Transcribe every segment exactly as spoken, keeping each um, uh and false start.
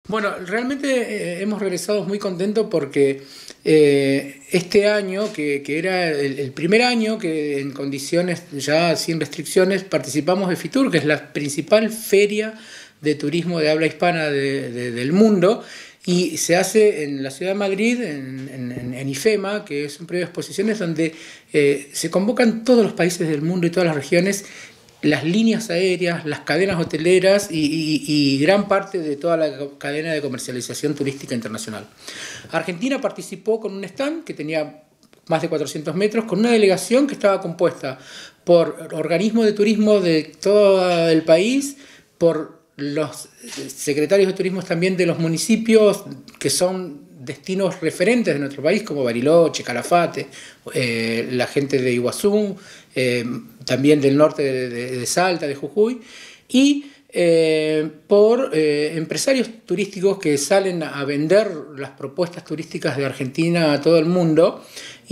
Bueno, realmente eh, hemos regresado muy contentos porque eh, este año, que, que era el, el primer año que en condiciones ya sin restricciones participamos de FITUR, que es la principal feria de turismo de habla hispana de, de, del mundo, y se hace en la ciudad de Madrid, en, en, en IFEMA, que es un periodo de exposiciones donde eh, se convocan todos los países del mundo y todas las regiones, las líneas aéreas, las cadenas hoteleras y, y, y gran parte de toda la cadena de comercialización turística internacional. Argentina participó con un stand que tenía más de cuatrocientos metros, con una delegación que estaba compuesta por organismos de turismo de todo el país, por los secretarios de turismo también de los municipios que son destinos referentes de nuestro país, como Bariloche, Calafate, eh, la gente de Iguazú, eh, también del norte de, de, de Salta, de Jujuy, y eh, por eh, empresarios turísticos que salen a vender las propuestas turísticas de Argentina a todo el mundo.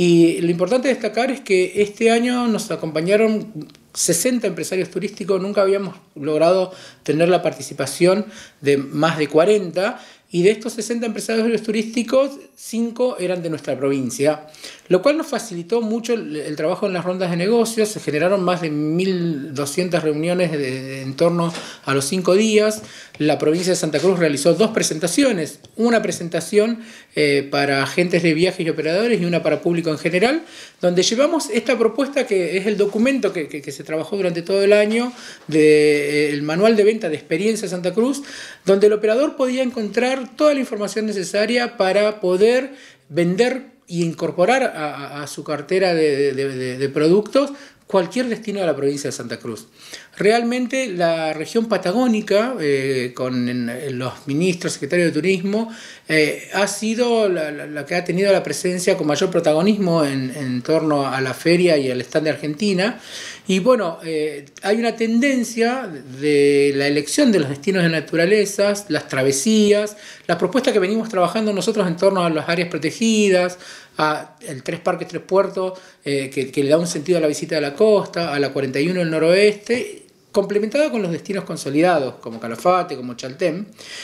Y lo importante de destacar es que este año nos acompañaron sesenta empresarios turísticos, nunca habíamos logrado tener la participación de más de cuarenta, y de estos sesenta empresarios turísticos, cinco eran de nuestra provincia, lo cual nos facilitó mucho el, el trabajo en las rondas de negocios. Se generaron más de mil doscientas reuniones de, de, en torno a los cinco días. La provincia de Santa Cruz realizó dos presentaciones, una presentación eh, para agentes de viajes y operadores y una para público en general, donde llevamos esta propuesta que es el documento que, que, que se trabajó durante todo el año, de, eh, el manual de venta de experiencia Santa Cruz, donde el operador podía encontrar toda la información necesaria para poder vender y incorporar a, a su cartera de, de, de, de productos cualquier destino de la provincia de Santa Cruz. Realmente la región patagónica, eh, con en, los ministros, secretarios de turismo, eh, ha sido la, la, la que ha tenido la presencia con mayor protagonismo en, en torno a la feria y al stand de Argentina. Y bueno, eh, hay una tendencia de la elección de los destinos de naturalezas, las travesías, las propuestas que venimos trabajando nosotros en torno a las áreas protegidas, a el Tres Parques, Tres Puertos, eh, que, que le da un sentido a la visita de la costa, a la cuarenta y uno del noroeste, complementada con los destinos consolidados, como Calafate, como Chaltén.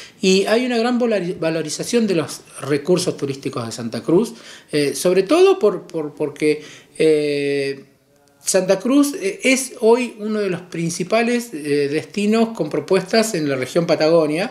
Y hay una gran valorización de los recursos turísticos de Santa Cruz, eh, sobre todo por, por, porque eh, Santa Cruz es hoy uno de los principales eh, destinos con propuestas en la región Patagonia,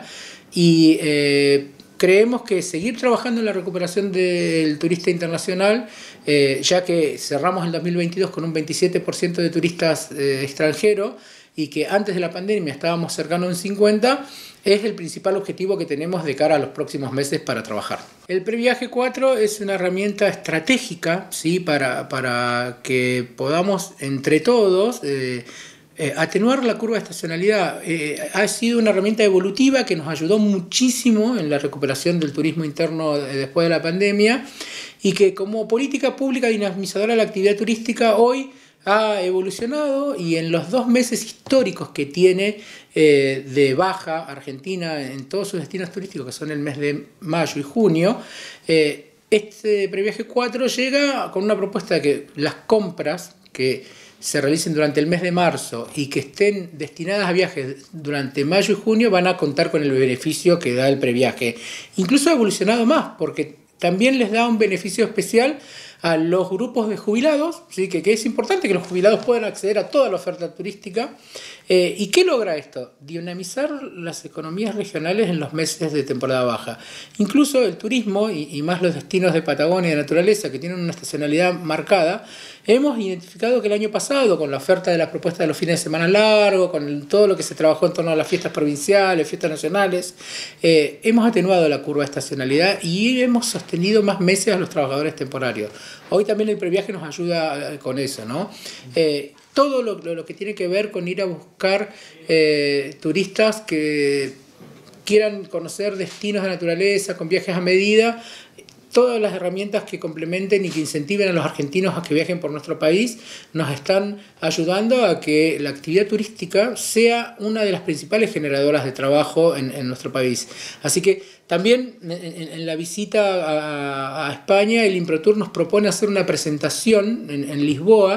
y eh, creemos que seguir trabajando en la recuperación del turista internacional, eh, ya que cerramos el dos mil veintidós con un veintisiete por ciento de turistas eh, extranjeros, y que antes de la pandemia estábamos cercanos a un cincuenta por ciento, es el principal objetivo que tenemos de cara a los próximos meses para trabajar. El Previaje cuatro es una herramienta estratégica, ¿sí? para, para que podamos entre todos eh, eh, atenuar la curva de estacionalidad. Eh, ha sido una herramienta evolutiva que nos ayudó muchísimo en la recuperación del turismo interno después de la pandemia, y que como política pública dinamizadora de la actividad turística hoy ha evolucionado, y en los dos meses históricos que tiene eh, de baja Argentina en todos sus destinos turísticos, que son el mes de mayo y junio, eh, este Previaje cuatro llega con una propuesta de que las compras que se realicen durante el mes de marzo y que estén destinadas a viajes durante mayo y junio van a contar con el beneficio que da el previaje. Incluso ha evolucionado más, porque también les da un beneficio especial a los grupos de jubilados, ¿sí? que, que es importante que los jubilados puedan acceder a toda la oferta turística. Eh, ¿Y qué logra esto? Dinamizar las economías regionales en los meses de temporada baja. Incluso el turismo, y, y más los destinos de Patagonia y de naturaleza, que tienen una estacionalidad marcada, hemos identificado que el año pasado, con la oferta de la propuesta de los fines de semana largos, con todo lo que se trabajó en torno a las fiestas provinciales, fiestas nacionales, eh, hemos atenuado la curva de estacionalidad y hemos sostenido más meses a los trabajadores temporarios. Hoy también el previaje nos ayuda con eso, ¿no? Eh, todo lo, lo que tiene que ver con ir a buscar eh, turistas que quieran conocer destinos de naturaleza, con viajes a medida, todas las herramientas que complementen y que incentiven a los argentinos a que viajen por nuestro país nos están ayudando a que la actividad turística sea una de las principales generadoras de trabajo en, en nuestro país. Así que también en, en la visita a, a España, el IMPROTUR nos propone hacer una presentación en, en Lisboa,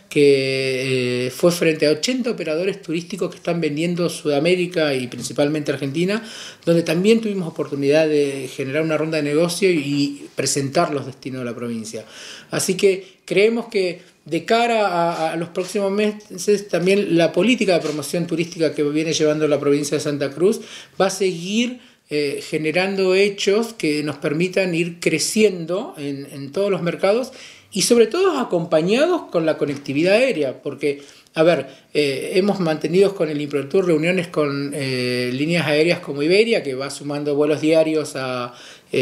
que eh, fue frente a ochenta operadores turísticos que están vendiendo Sudamérica y principalmente Argentina, donde también tuvimos oportunidad de generar una ronda de negocio y presentar los destinos de la provincia. Así que creemos que de cara a, a los próximos meses también la política de promoción turística que viene llevando la provincia de Santa Cruz va a seguir eh, generando hechos que nos permitan ir creciendo en, en todos los mercados y sobre todo acompañados con la conectividad aérea, porque, a ver, eh, hemos mantenido con el InproTour reuniones con eh, líneas aéreas como Iberia, que va sumando vuelos diarios a,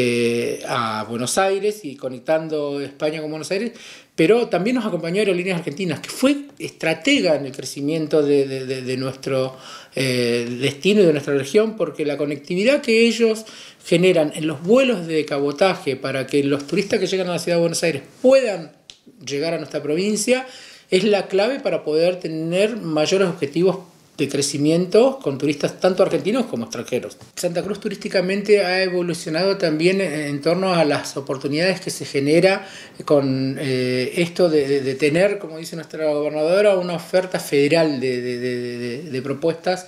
eh, a Buenos Aires y conectando España con Buenos Aires, pero también nos acompañó Aerolíneas Argentinas, que fue estratega en el crecimiento de, de, de, de nuestro eh, destino y de nuestra región, porque la conectividad que ellos generan en los vuelos de cabotaje para que los turistas que llegan a la ciudad de Buenos Aires puedan llegar a nuestra provincia es la clave para poder tener mayores objetivos de crecimiento con turistas tanto argentinos como extranjeros. Santa Cruz turísticamente ha evolucionado también en torno a las oportunidades que se genera con eh, esto de, de, de tener, como dice nuestra gobernadora, una oferta federal de, de, de, de, de propuestas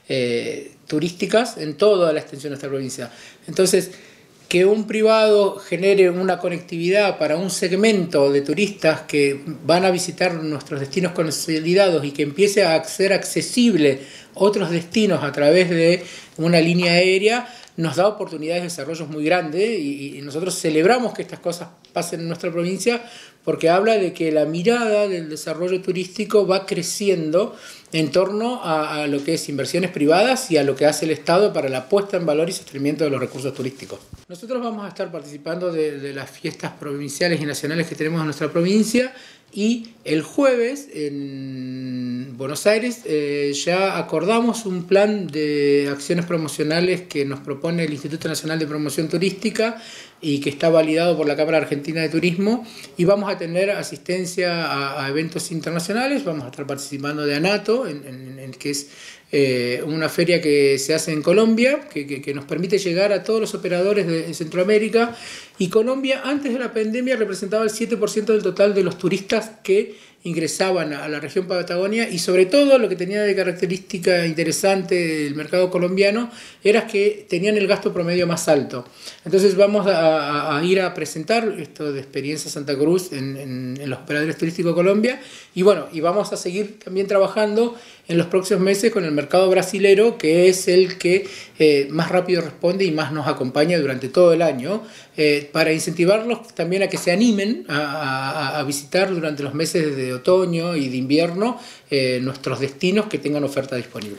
eh, turísticas en toda la extensión de nuestra provincia. Entonces, que un privado genere una conectividad para un segmento de turistas que van a visitar nuestros destinos consolidados y que empiece a ser accesible otros destinos a través de una línea aérea, nos da oportunidades de desarrollo muy grandes y, y nosotros celebramos que estas cosas pasen en nuestra provincia porque habla de que la mirada del desarrollo turístico va creciendo en torno a, a lo que es inversiones privadas y a lo que hace el Estado para la puesta en valor y sostenimiento de los recursos turísticos. Nosotros vamos a estar participando de, de las fiestas provinciales y nacionales que tenemos en nuestra provincia y el jueves en Buenos Aires eh, ya acordamos un plan de acciones promocionales que nos propone el Instituto Nacional de Promoción Turística y que está validado por la Cámara Argentina de Turismo, y vamos a tener asistencia a, a eventos internacionales. Vamos a estar participando de ANATO, en, en, en, que es eh, una feria que se hace en Colombia, que, que, que nos permite llegar a todos los operadores de, de Centroamérica, y Colombia antes de la pandemia representaba el siete por ciento del total de los turistas que ingresaban a la región Patagonia, y sobre todo lo que tenía de característica interesante el mercado colombiano era que tenían el gasto promedio más alto. Entonces vamos a, a, a ir a presentar esto de Experiencia Santa Cruz en, en, en los operadores turísticos de Colombia, y bueno, y vamos a seguir también trabajando en los próximos meses con el mercado brasilero, que es el que eh, más rápido responde y más nos acompaña durante todo el año, eh, para incentivarlos también a que se animen a, a, a visitar durante los meses de otoño y de invierno eh, nuestros destinos que tengan oferta disponible.